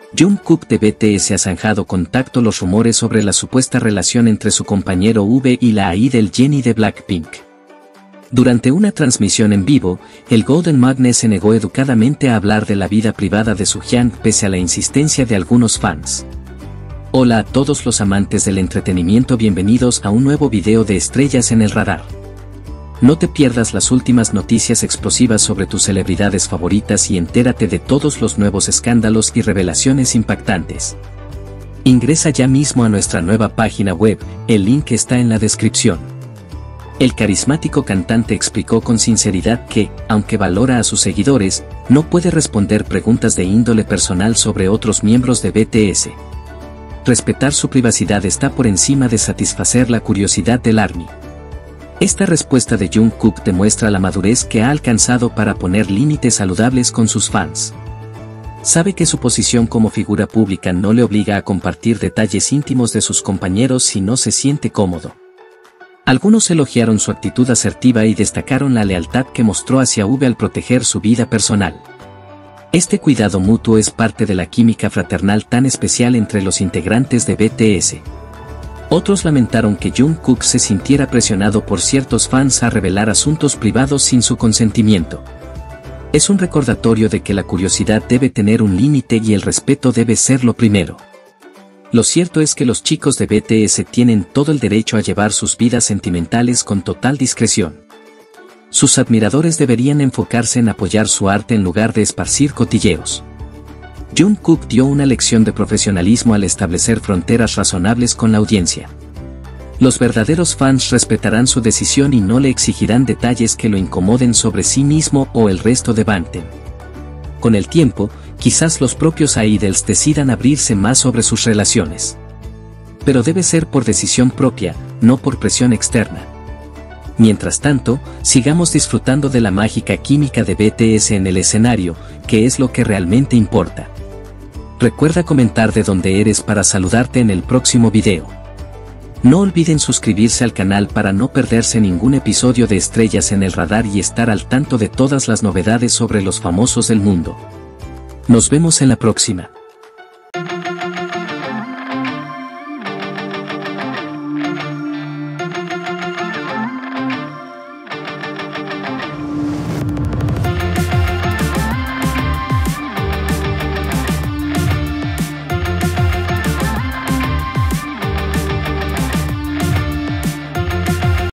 Jungkook de BTS ha zanjado con tacto los rumores sobre la supuesta relación entre su compañero V y la idol Jennie de Blackpink. Durante una transmisión en vivo, el Golden Magnet se negó educadamente a hablar de la vida privada de Suhyang pese a la insistencia de algunos fans. Hola a todos los amantes del entretenimiento, bienvenidos a un nuevo video de Estrellas en el Radar. No te pierdas las últimas noticias explosivas sobre tus celebridades favoritas y entérate de todos los nuevos escándalos y revelaciones impactantes. Ingresa ya mismo a nuestra nueva página web, el link está en la descripción. El carismático cantante explicó con sinceridad que, aunque valora a sus seguidores, no puede responder preguntas de índole personal sobre otros miembros de BTS. Respetar su privacidad está por encima de satisfacer la curiosidad del ARMY. Esta respuesta de Jungkook demuestra la madurez que ha alcanzado para poner límites saludables con sus fans. Sabe que su posición como figura pública no le obliga a compartir detalles íntimos de sus compañeros si no se siente cómodo. Algunos elogiaron su actitud asertiva y destacaron la lealtad que mostró hacia V al proteger su vida personal. Este cuidado mutuo es parte de la química fraternal tan especial entre los integrantes de BTS. Otros lamentaron que Jungkook se sintiera presionado por ciertos fans a revelar asuntos privados sin su consentimiento. Es un recordatorio de que la curiosidad debe tener un límite y el respeto debe ser lo primero. Lo cierto es que los chicos de BTS tienen todo el derecho a llevar sus vidas sentimentales con total discreción. Sus admiradores deberían enfocarse en apoyar su arte en lugar de esparcir cotilleos. Jungkook dio una lección de profesionalismo al establecer fronteras razonables con la audiencia. Los verdaderos fans respetarán su decisión y no le exigirán detalles que lo incomoden sobre sí mismo o el resto de Bangtan. Con el tiempo, quizás los propios idols decidan abrirse más sobre sus relaciones. Pero debe ser por decisión propia, no por presión externa. Mientras tanto, sigamos disfrutando de la mágica química de BTS en el escenario, que es lo que realmente importa. Recuerda comentar de dónde eres para saludarte en el próximo video. No olviden suscribirse al canal para no perderse ningún episodio de Estrellas en el Radar y estar al tanto de todas las novedades sobre los famosos del mundo. Nos vemos en la próxima.